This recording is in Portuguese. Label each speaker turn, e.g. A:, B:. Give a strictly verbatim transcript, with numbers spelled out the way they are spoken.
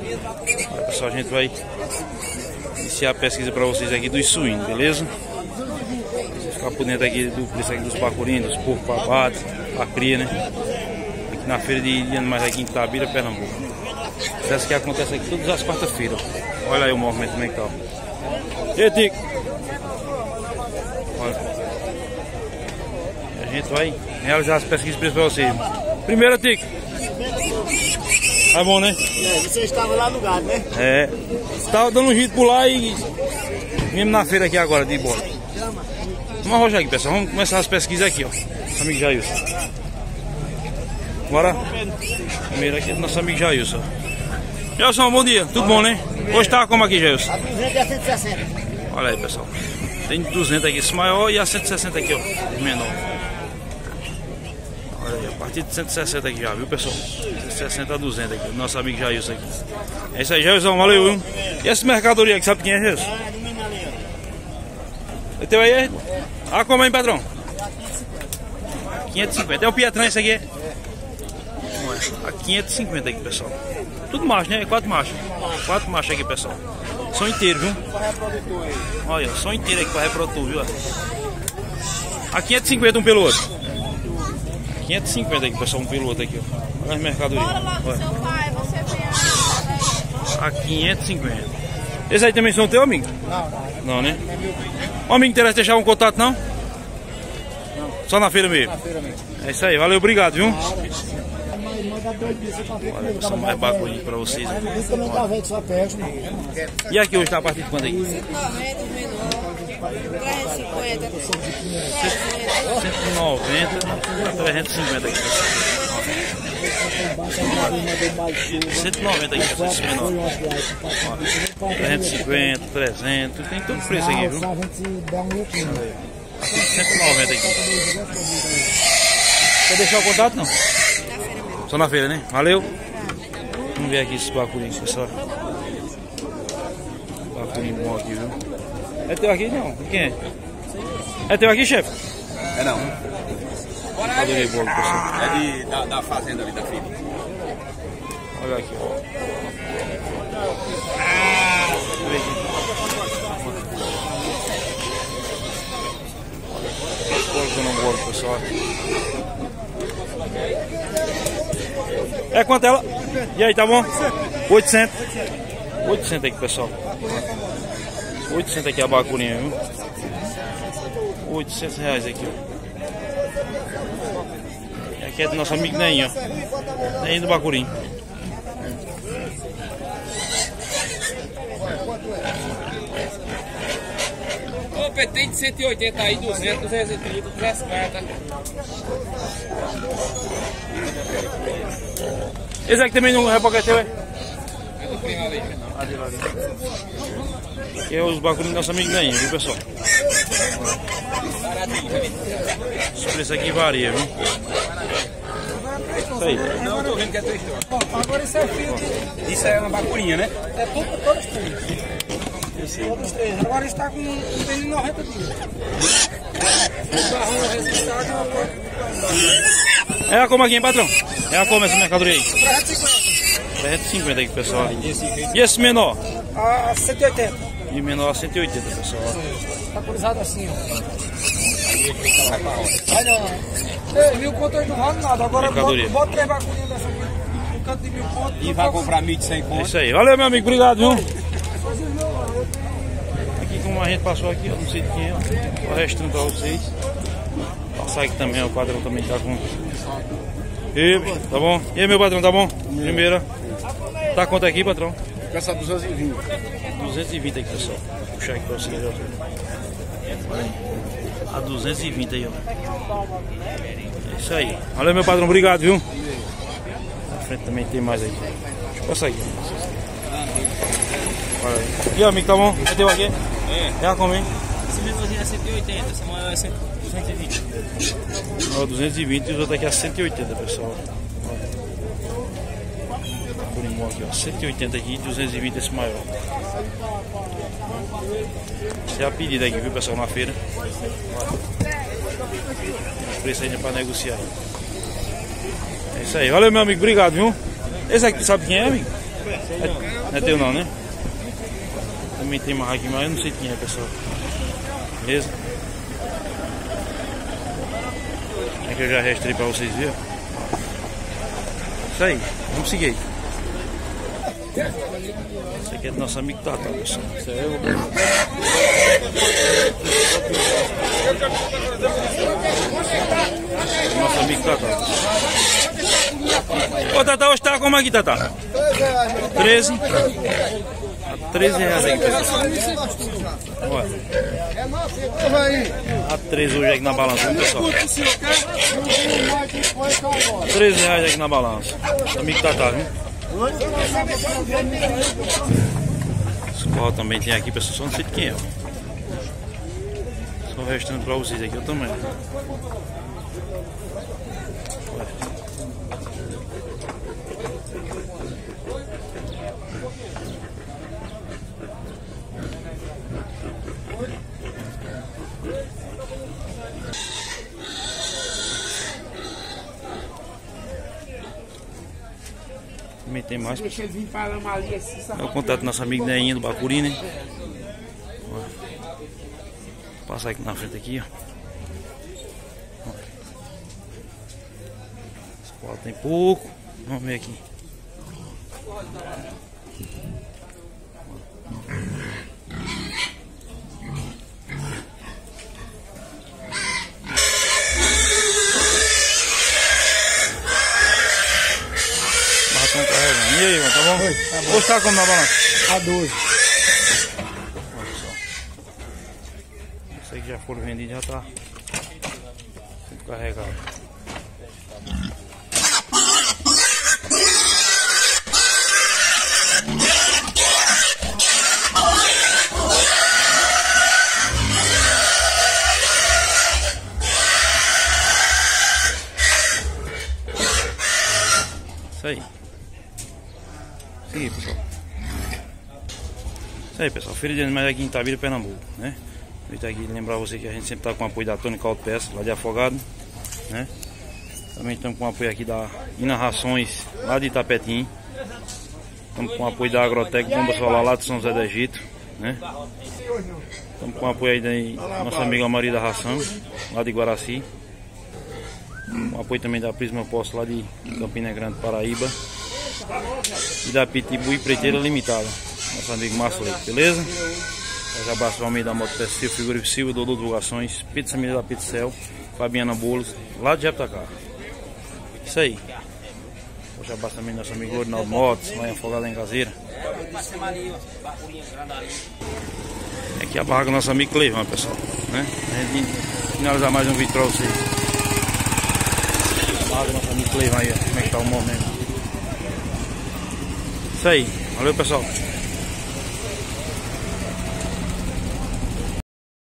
A: Olha, pessoal, a gente vai iniciar a pesquisa para vocês aqui dos suínos, beleza? Você ficar por dentro aqui do preço aqui dos bacurinhos, dos porcos papados, a cria, né? Aqui na feira de animais aqui em Itabira, Pernambuco. Essa que acontece aqui todas as quartas-feiras. Olha aí o movimento como é que tá. E Tico? Olha. A gente vai realizar as pesquisas de preço para vocês. Primeiro, Tico. Tá bom, né?
B: É, você estava lá no gado, né?
A: É. Estava dando um jeito por lá e viemos na feira aqui agora, de bola. Vamos arrojar aqui, pessoal. Vamos começar as pesquisas aqui, ó. Amigo Jailson. Bora. Primeiro aqui do nosso amigo Jailson. Jailson, bom dia. Tudo bom, né? Hoje tá como aqui, Jailson?
B: A duzentos e a cento e sessenta.
A: Olha aí, pessoal. Tem duzentos aqui, esse maior, e a cento e sessenta aqui, ó. Menor. Olha aí, a partir de cento e sessenta aqui já, viu, pessoal? cento e sessenta a duzentos aqui, nosso amigo Jailson aqui. É isso aí, Jailson, valeu, viu? E essa mercadoria aqui, sabe quem é, Jailson?
B: É, do Minaleiro.
A: O teu aí é? Ah, como é, patrão? quinhentos e cinquenta. É o Pietrão esse aqui? É. A quinhentos e cinquenta aqui, pessoal. Tudo macho, né? Quatro machos. Quatro machos aqui, pessoal. São inteiros, viu? Olha, são inteiros aqui para reprodutor, viu? A quinhentos e cinquenta um pelo outro. quinhentos e cinquenta aqui, pessoal, um pelo outro aqui, ó. Olha as mercadorias.
C: Bora lá com seu pai, você vê
A: a quinhentos e cinquenta. Esse aí também são teu, amigo?
B: Não, não.
A: Não, né? O amigo interessa deixar um contato, não? Não. Só na feira mesmo?
B: Na feira mesmo.
A: É isso aí, valeu, obrigado, viu?
B: Olha,
A: Olha, são mais bacurinhos pra vocês. E aqui hoje tá a partir de quanto aí?
C: noventa, menor, trezentos e cinquenta,
A: cento e noventa, trezentos e cinquenta aqui, pessoal. cento e noventa aqui, pessoal, esse menor. trezentos e cinquenta, trezentos, tem todo preço aqui, viu? cento e noventa aqui. Quer deixar o contato, não? Só na feira, né? Valeu. Vamos ver aqui esses bacurinhos, pessoal. Bacurinho bom aqui, viu? É teu aqui, não? Quem é? É teu aqui, chefe?
D: É não.
A: Adorei bolo, pessoal.
D: É de, da, da fazenda ali da filha.
A: Olha aqui, ó. Olha que eu não gosto, pessoal. É quanto ela? E aí, tá bom? oitocentos. oitocentos aqui, pessoal. oitocentos aqui a bacurinha, viu? oitocentos reais aqui, ó. E aqui é do nosso amigo Neinho, ó. Neinho do bacurinho.
E: Opa, tem de cento e oitenta aí, duzentos, duzentos e trinta, duzentos e cinquenta.
A: Esse aqui também não é porque é teu, é?
E: É do primo ali.
A: Aqui é os bacurinhos do nosso amigo Neinho, viu, pessoal? Os preços aqui variam, viu? Isso aí.
D: Não, eu tô vendo que é três.
B: agora isso é filho de...
D: Isso é uma bacurinha, né?
B: É tudo, todos os três. Todos os três. Agora está com um de noventa dias. O barrão resultado é uma coisa.
A: É a como aqui, hein, patrão? É a como essa mercadoria aí?
B: trezentos e cinquenta.
A: trezentos e cinquenta aqui, pessoal. E esse menor?
B: A cento e oitenta.
A: E menor a cento e oitenta, pessoal.
B: Está cruzado assim, ó. Vai não. Ei, mil conto aí não vale nada. Agora
A: Mercadoria.
B: bota três bacurinhas dessa aqui. Um canto de mil conto.
D: E vai comprar mil e cem
A: É
D: contos.
A: isso aí. Valeu, meu amigo. Obrigado, viu? Aqui, como a gente passou aqui, ó, não sei de quem é, ó. O restante pra vocês. Passar aqui também, ó, o padrão também tá com... E aí, tá bom? E aí, meu patrão, tá bom? Primeira. Tá quanto aqui, patrão?
D: Essa duzentos e vinte.
A: duzentos e vinte aqui, pessoal. Vou puxar aqui pra vocês, ó. Olha aí. A duzentos e vinte aí, ó. É isso aí. Valeu, meu patrão. Obrigado, viu? Na frente também tem mais aí. Deixa eu passar aqui. Olha aí. E aí, amigo, tá bom? Você deu aqui? É. É a como, hein?
E: Esse menorzinho é cento e oitenta, esse maior é duzentos e vinte.
A: Ó, duzentos e vinte e os outros aqui a cento e oitenta, pessoal. Por limão aqui, ó. cento e oitenta aqui e duzentos e vinte esse maior. Essa é a pedida aqui, viu, pessoal, na feira. Os preços ainda para negociar. É isso aí. Valeu, meu amigo. Obrigado, viu? Esse aqui, sabe quem é, amigo? É, não é teu não, né? Também tem mais aqui, mas eu não sei quem é, pessoal. Beleza? É que eu já registrei pra vocês verem. Isso aí, vamos seguir. Esse aqui é do nosso amigo Tata, pessoal. Isso aí eu vou... Nosso amigo Tata. Ô Tata, hoje tá como aqui, Tata? treze. A treze reais aqui, pessoal. Olha. A treze hoje aqui na balança, pessoal. treze reais aqui na balança. Amigo Tata, viu? Escola também tem aqui, pessoal. Só não sei de quem é. Só restando pra vocês aqui o tamanho. Também tem mais. É o contato do nosso amigo Neinha do Bacuri, né? Ó. Passar aqui na frente aqui, ó. Escola tem pouco. Vamos ver aqui. E aí, mano, tá bom? Oi, tá bom. Hoje tá como na balança?
B: A doze.
A: Olha só. Isso aí que já foram vendidos, já tá tudo carregado. Isso aí. Isso aí, pessoal. Isso aí, pessoal. Feira de Animais aqui em Itabira, Pernambuco, né? Eu tô aqui lembrar você que a gente sempre tá com o apoio da Tônica Autopeças, lá de Afogado, né? Também estamos com o apoio aqui da Ina Rações, lá de Itapetim. Estamos com o apoio da Agrotec Bomba Solar, lá de São José do Egito, né? Estamos com o apoio aí da nossa amiga Maria da Ração, lá de Guaraci. Com o apoio também da Prisma Posto, lá de Campina Grande, Paraíba. E da Pitbull e Preteira Limitada, nosso amigo Márcio Leite, beleza? Um abraço ao meio da Moto Pessil, Figura Silva, Dodô Divulgações, Pizza Milha da Pizzell, Fabiana Bolos, lá de Jeptacá. Isso aí. Um abraço também do nosso amigo Rinaldo Motos, lá em Afogado em Caseira. Aqui a barra do nosso amigo Cleivão, pessoal, né? A gente finalizar mais um vídeo pra vocês. A barra do nosso amigo Cleivão aí, ó, como é que tá o momento. Isso aí, valeu pessoal.